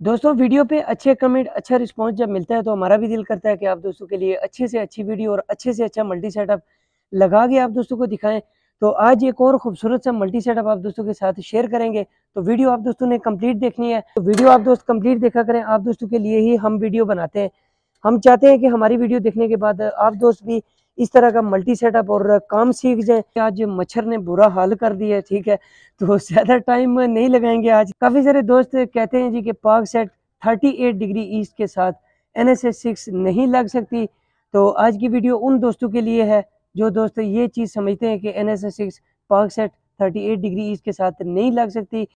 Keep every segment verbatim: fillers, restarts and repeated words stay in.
दोस्तों वीडियो पे अच्छे कमेंट अच्छा रिस्पांस जब मिलता है तो हमारा भी दिल करता है कि आप दोस्तों के लिए अच्छे से अच्छी वीडियो और अच्छे से अच्छा मल्टी सेटअप लगा के आप दोस्तों को दिखाएं। तो आज एक और खूबसूरत सा मल्टी सेटअप आप दोस्तों के साथ शेयर करेंगे। तो वीडियो आप दोस्तों ने कंप्लीट देखनी है, तो वीडियो आप दोस्त कंप्लीट देखा करें। आप दोस्तों के लिए ही हम वीडियो बनाते हैं। हम चाहते हैं कि हमारी वीडियो देखने के बाद आप दोस्त भी इस तरह का मल्टी सेटअप और काम सीख जाएं। आज मच्छर ने बुरा हाल कर दिया है, ठीक है, तो ज़्यादा टाइम नहीं लगाएंगे। आज काफ़ी सारे दोस्त कहते हैं जी कि पाक सेट अड़तीस डिग्री ईस्ट के साथ एन एस एस सिक्स नहीं लग सकती। तो आज की वीडियो उन दोस्तों के लिए है जो दोस्त ये चीज़ समझते हैं कि N S S six Paksat अड़तीस डिग्री ईस्ट के साथ नहीं लग सकती।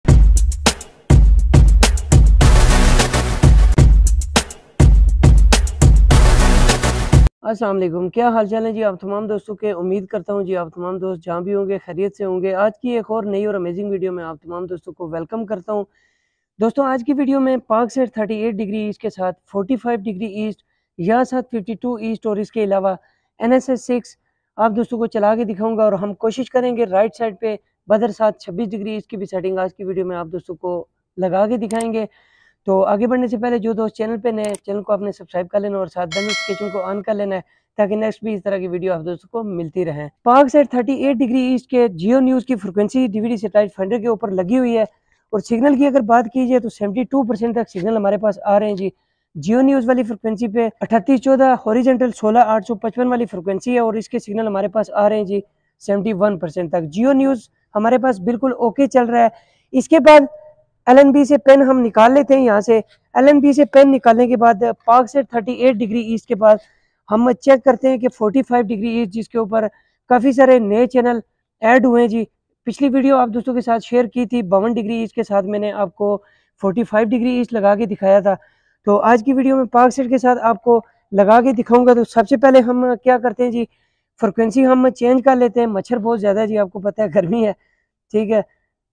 अस्सलाम वालेकुम, क्या हाल चाल है जी आप तमाम दोस्तों के। उम्मीद करता हूँ जी आप तमाम दोस्त जहाँ भी होंगे खैरियत से होंगे। आज की एक और नई और अमेजिंग वीडियो में आप तमाम दोस्तों को वेलकम करता हूँ। दोस्तों आज की वीडियो में पाक सेट अड़तीस डिग्री ईस्ट के साथ पैंतालीस डिग्री ईस्ट या साथ बावन ईस्ट और इसके अलावा एन एस एस सिक्स आप दोस्तों को चला के दिखाऊंगा। और हम कोशिश करेंगे राइट साइड पे बदर साथ छब्बीस डिग्री ईस्ट की भी सेटिंग आज की वीडियो में आप दोस्तों को लगा के दिखाएंगे। तो आगे बढ़ने से पहले जो दोस्त चैनल पे नए, चैनल को आपने सब्सक्राइब कर लेना और साथ बेल नोटिफिकेशन को ऑन कर लेना है ताकि नेक्स्ट भी इस तरह की वीडियो आप दोस्तों को मिलती रहे। पाक सेट अड़तीस डिग्री ईस्ट के जियो न्यूज़ की फ्रिक्वेंसी डीवीडी सैटेलाइट फाइंडर के ऊपर लगी हुई है और सिग्नल की अगर बात की जाए तो बहत्तर परसेंट तक सिग्नल हमारे पास आ रहे हैं जी। जियो न्यूज़ वाली फ्रिक्वेंसी पे अठतीस चौदह हॉरिजॉन्टल सोलह आठ सौ पचपन वाली फ्रिक्वेंसी है और इसके सिग्नल हमारे पास आ रहे हैं जी इकहत्तर परसेंट तक। जियो न्यूज़ हमारे पास बिल्कुल ओके चल रहा है। इसके बाद एल एन बी से पेन हम निकाल लेते हैं। यहाँ से एल एन बी से पेन निकालने के बाद पाक सेट अड़तीस डिग्री ईस्ट के बाद हम चेक करते हैं कि पैंतालीस डिग्री ईस्ट जिसके ऊपर काफ़ी सारे नए चैनल ऐड हुए हैं जी। पिछली वीडियो आप दोस्तों के साथ शेयर की थी बावन डिग्री ईस्ट के साथ, मैंने आपको पैंतालीस डिग्री ईस्ट लगा के दिखाया था। तो आज की वीडियो में पाक सेट के साथ आपको लगा के दिखाऊंगा। तो सबसे पहले हम क्या करते हैं जी, फ्रिक्वेंसी हम चेंज कर लेते हैं। मच्छर बहुत ज़्यादा है जी, आपको पता है गर्मी है, ठीक है।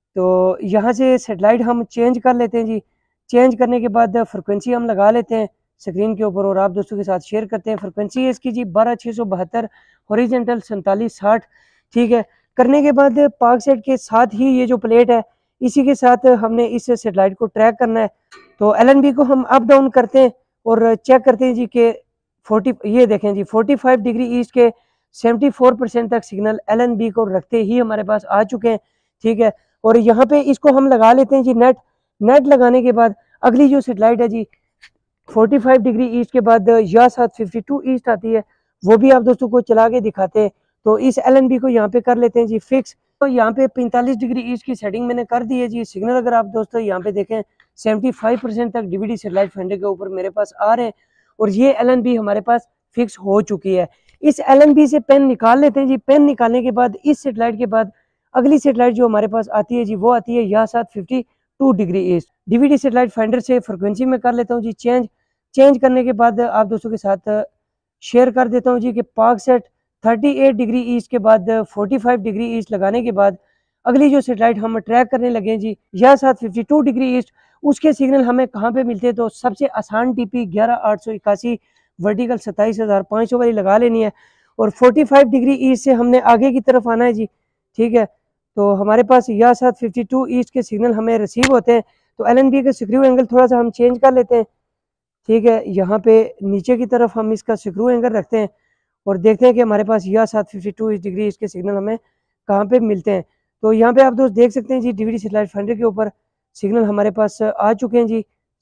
तो यहाँ से सेटेलाइट हम चेंज कर लेते हैं जी। चेंज करने के बाद फ्रिक्वेंसी हम लगा लेते हैं स्क्रीन के ऊपर और आप दोस्तों के साथ शेयर करते हैं। फ्रिक्वेंसी है इसकी जी बारह छः सौ बहत्तर हॉरिजॉन्टल सैंतालीस साठ, ठीक है। करने के बाद पाक सेट के साथ ही ये जो प्लेट है इसी के साथ हमने इस सेटेलाइट को ट्रैक करना है। तो एल एन बी को हम अप डाउन करते हैं और चेक करते हैं जी कि चालीस ये देखें जी पैंतालीस डिग्री ईस्ट के चौहत्तर परसेंट तक सिग्नल एल एन बी को रखते ही हमारे पास आ चुके हैं, ठीक है। और यहाँ पे इसको हम लगा लेते हैं जी नेट। नेट लगाने के बाद अगली जो सेटेलाइट है जी पैंतालीस डिग्री ईस्ट के बाद या साथ बावन ईस्ट आती है, वो भी आप दोस्तों को चला के दिखाते हैं। तो इस एल एन बी को यहाँ पे कर लेते हैं जी फिक्स। तो यहाँ पे पैंतालीस डिग्री ईस्ट की सेटिंग मैंने कर दी है जी। सिग्नल अगर आप दोस्तों यहाँ पे देखें पचहत्तर परसेंट तक डीवीडी सैटेलाइट फाइंडर के ऊपर मेरे पास आ रहे हैं और ये एल एन बी हमारे पास फिक्स हो चुकी है। इस एल एन बी से पेन निकाल लेते हैं जी। पेन निकालने के बाद इस सेटेलाइट के बाद अगली सेटेलाइट जो हमारे पास आती है जी वो आती है यहाँ साथ बावन degree east. DVD satellite finder से फ्रिक्वेंसी में कर लेता हूँ जी चेंज। चेंज करने के बाद आप दोस्तों के साथ शेयर कर देता हूँ जी कि पाक सेट अड़तीस डिग्री ईस्ट के बाद पैंतालीस डिग्री ईस्ट लगाने के बाद अगली जो सेटेलाइट हम ट्रैक करने लगे हैं जी यहाँ साथ बावन डिग्री ईस्ट, उसके सिग्नल हमें कहाँ पे मिलते हैं। तो सबसे आसान टीपी ग्यारह आठ सौ इक्यासी वर्टिकल सत्ताईस हज़ार पाँच सौ वाली लगा लेनी है और पैंतालीस डिग्री ईस्ट से हमने आगे की तरफ आना है जी, ठीक है। तो हमारे पास यहाँ साथ बावन ईस्ट के सिग्नल हमें रिसीव होते हैं। तो एल एन बी का स्क्रू एंगल थोड़ा सा हम चेंज कर लेते हैं, ठीक है। यहाँ पे नीचे की तरफ हम इसका स्क्रू एंगल रखते हैं और देखते हैं कि हमारे पास यहाँ साथ बावन डिग्री ईस्ट के सिग्नल हमें कहाँ पे मिलते हैं। तो यहाँ पे आप दोस्त देख सकते हैं जी डीवीडी सैटेलाइट फाइंडर के ऊपर सिग्नल हमारे पास आ चुके हैं जी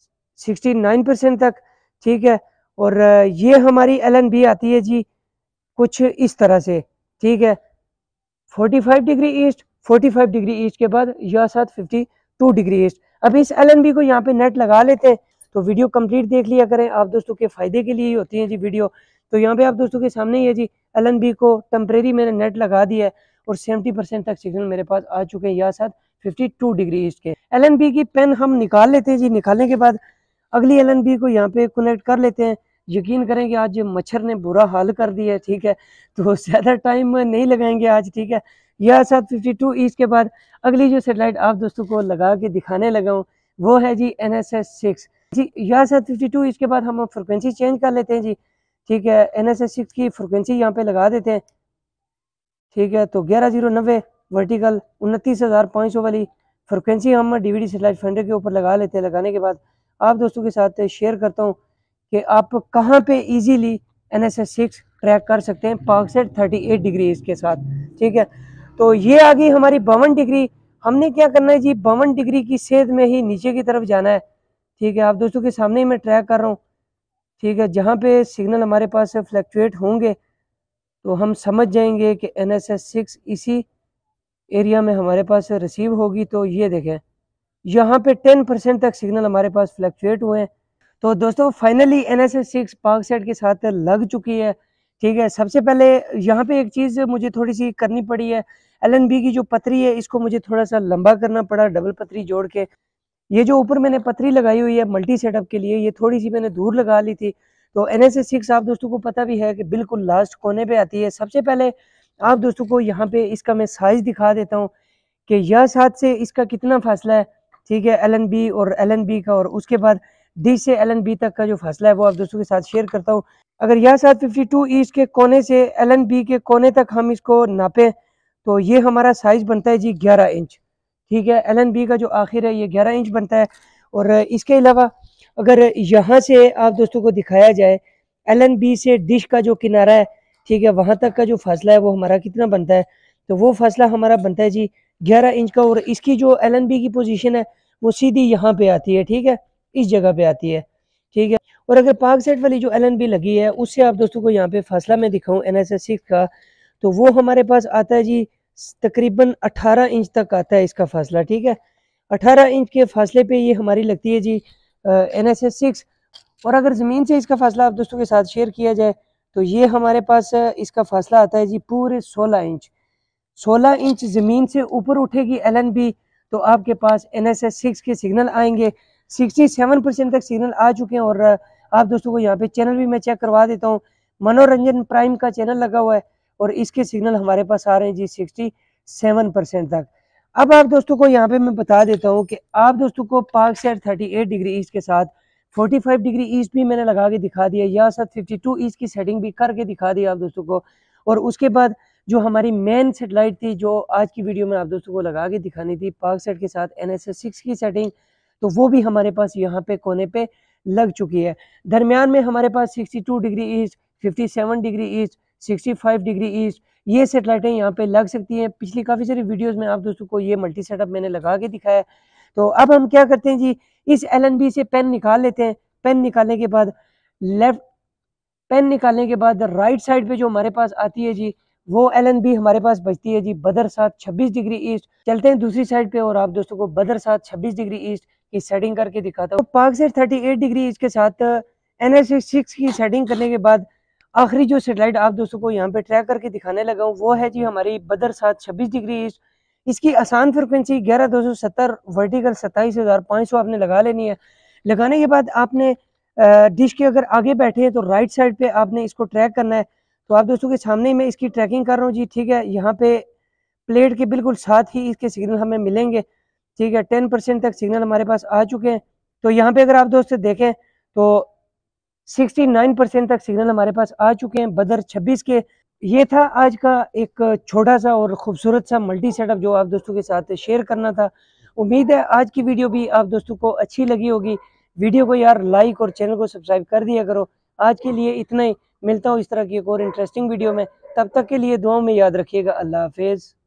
उनहत्तर परसेंट तक, ठीक है। और ये हमारी एल एन बी आती है जी कुछ इस तरह से, ठीक है। पैंतालीस डिग्री ईस्ट, पैंतालीस डिग्री ईस्ट के बाद या साथ बावन डिग्री ईस्ट। अब इस एल एन बी को यहाँ पे नेट लगा लेते हैं। तो वीडियो कंप्लीट देख लिया करें, आप दोस्तों के फायदे के लिए ही होती है जी वीडियो। तो यहाँ पे आप दोस्तों के सामने ही है जी एल एन बी को टेम्परेरी मैंने नेट लगा दिया है और सत्तर परसेंट तक सिग्नल मेरे पास आ चुके हैं या साथ बावन डिग्री ईस्ट के। एल एन बी की पेन हम निकाल लेते हैं जी। निकालने के बाद अगली एल एन बी को यहाँ पे कनेक्ट कर लेते हैं। यकीन करें कि आज मच्छर ने बुरा हाल कर दिया है, ठीक है, तो ज़्यादा टाइम नहीं लगाएंगे आज, ठीक है। यह साथ बावन ईस्ट के बाद अगली जो सेटेलाइट आप दोस्तों को लगा के दिखाने लगा हूँ वो है जी एन एस एस सिक्स जी। यह साथ बावन ईस्ट के बाद हम फ्रिक्वेंसी चेंज कर लेते हैं जी, ठीक है। एन एस एस सिक्स की फ्रिक्वेंसी यहाँ पे लगा देते हैं, ठीक है। तो ग्यारह जीरो नब्बे वर्टिकल उनतीस हज़ार पाँच सौ वाली फ्रिक्वेंसी हम डीवीडी सैटेलाइट फाइंडर के ऊपर लगा लेते हैं। लगाने के बाद आप दोस्तों के साथ शेयर करता हूँ कि आप कहाँ पे easily N S S six track कर सकते हैं पार्कसेट थर्टी एट डिग्री इसके साथ। ठीक है, तो ये आ गई हमारी बावन डिग्री। हमने क्या करना है जी, बावन डिग्री की सेध में ही नीचे की तरफ जाना है। ठीक है, आप दोस्तों के सामने ही मैं ट्रैक कर रहा हूँ। ठीक है, जहाँ पे सिग्नल हमारे पास फ्लक्चुएट होंगे तो हम समझ जाएंगे कि एन एस एस सिक्स इसी एरिया में हमारे पास रिसीव होगी। तो ये देखें, यहाँ पे टेन परसेंट तक सिग्नल हमारे पास फ्लक्चुएट हुए हैं। तो दोस्तों finally N S S six Paksat के साथ लग चुकी है। ठीक है, सबसे पहले यहाँ पे एक चीज़ मुझे थोड़ी सी करनी पड़ी है, एल एन बी की जो पतरी है इसको मुझे थोड़ा सा लंबा करना पड़ा, डबल पतरी जोड़ के। ये जो ऊपर मैंने पतरी लगाई हुई है मल्टी सेटअप के लिए, ये थोड़ी सी मैंने दूर लगा ली थी। तो एन एस एस सिक्स आप दोस्तों को पता भी है कि बिल्कुल लास्ट कोने पे आती है। सबसे पहले आप दोस्तों को यहाँ पे इसका मैं साइज दिखा देता हूँ कि यह साथ से इसका कितना फासला है। ठीक है, एल एन बी और एल एन बी का, और उसके बाद डी से एल एन बी तक का जो फासला है वो आप दोस्तों के साथ शेयर करता हूँ। अगर यह साथ फिफ्टी टू ईस्ट के कोने से एल एन बी के कोने तक हम इसको नापें तो ये हमारा साइज बनता है जी ग्यारह इंच। ठीक है, एल एन बी का जो आखिर है ये ग्यारह इंच बनता है। और इसके अलावा अगर यहाँ से आप दोस्तों को दिखाया जाए एल एन बी से डिश का जो किनारा है, ठीक है, वहाँ तक का जो फासला है वो हमारा कितना बनता है, तो वो फासला हमारा बनता है जी ग्यारह इंच का। और इसकी जो एल एन बी की पोजीशन है वो सीधी यहाँ पे आती है। ठीक है, इस जगह पे आती है। ठीक है, और अगर पार्कसेट वाली जो एल एन बी लगी है उससे आप दोस्तों को यहाँ पे फासला मैं दिखाऊँ एन एस एस सिक्स का, तो वो हमारे पास आता है जी तकरीबन अठारह इंच तक आता है इसका फासला। ठीक है, अठारह इंच के फासले पे ये हमारी लगती है जी एन एस एस सिक्स। और अगर ज़मीन से इसका फासला आप दोस्तों के साथ शेयर किया जाए तो ये हमारे पास इसका फासला आता है जी पूरे सोलह इंच। सोलह इंच ज़मीन से ऊपर उठेगी एल एन बी तो आपके पास एन एस एस सिक्स के सिग्नल आएंगे। सिक्सटी सेवन परसेंट तक सिग्नल आ चुके हैं। और आप दोस्तों को यहाँ पे चैनल भी मैं चेक करवा देता हूँ, मनोरंजन प्राइम का चैनल लगा हुआ है और इसके सिग्नल हमारे पास आ रहे हैं जी सिक्सटी सेवन परसेंट तक। अब आप दोस्तों को यहाँ पे मैं बता देता हूँ कि आप दोस्तों को Paksat thirty eight degree east के साथ फोर्टी फाइव डिग्री ईस्ट भी मैंने लगा के दिखा दिया, या साथ फिफ्टी टू ईस्ट की सेटिंग भी करके दिखा दी आप दोस्तों को। और उसके बाद जो हमारी मेन सेटेलाइट थी जो आज की वीडियो में आप दोस्तों को लगा के दिखानी थी पार्कसेट के साथ एन एस एस सिक्स की सेटिंग, तो वो भी हमारे पास यहाँ पे कोने पे लग चुकी है। दरमियान में हमारे पास sixty two degree east, fifty seven degree east, sixty five degree east ये सेटेलाइटें यहाँ पे लग सकती हैं। पिछली काफ़ी सारी वीडियोस में आप दोस्तों को ये मल्टी सेटअप मैंने लगा के दिखाया। तो अब हम क्या करते हैं जी, इस एल एन बी से पेन निकाल लेते हैं। पेन निकालने के बाद लेफ्ट पेन निकालने के बाद राइट साइड पे जो हमारे पास आती है जी वो एल एन बी हमारे पास बचती है जी बदर साथ छब्बीस डिग्री ईस्ट। चलते हैं दूसरी साइड पे और आप दोस्तों को बदर साथ छब्बीस डिग्री ईस्ट की सेटिंग करके दिखाता हूँ। Paksat thirty eight degree east के साथ एन एस एस सिक्स की सेटिंग करने के बाद आखिरी जो सेटेलाइट आप दोस्तों को यहाँ पे ट्रैक करके दिखाने लगा हूँ वो है जी हमारी बदर साथ छब्बीस डिग्री ईस्ट। इसकी आसान फ्रिक्वेंसी ग्यारह दो सौ सत्तर, वर्टिकल सत्ताईस हज़ार पाँच सौ आपने लगा लेनी है। लगाने के बाद आपने डिश के अगर आगे बैठे हैं तो राइट साइड पे आपने इसको ट्रैक करना है। तो आप दोस्तों के सामने मैं इसकी ट्रैकिंग कर रहा हूँ जी। ठीक है, यहाँ पे प्लेट के बिल्कुल साथ ही इसके सिग्नल हमें मिलेंगे। ठीक है, टेन परसेंट तक सिग्नल हमारे पास आ चुके हैं। तो यहाँ पे अगर आप दोस्त देखें तो सिक्सटी नाइन परसेंट तक सिग्नल हमारे पास आ चुके हैं बदर छब्बीस के। ये था आज का एक छोटा सा और खूबसूरत सा मल्टी सेटअप जो आप दोस्तों के साथ शेयर करना था। उम्मीद है आज की वीडियो भी आप दोस्तों को अच्छी लगी होगी। वीडियो को यार लाइक और चैनल को सब्सक्राइब कर दिया करो। आज के लिए इतना ही, मिलता हूँ इस तरह की एक और इंटरेस्टिंग वीडियो में। तब तक के लिए दुआओं में याद रखिएगा। अल्लाह हाफिज़।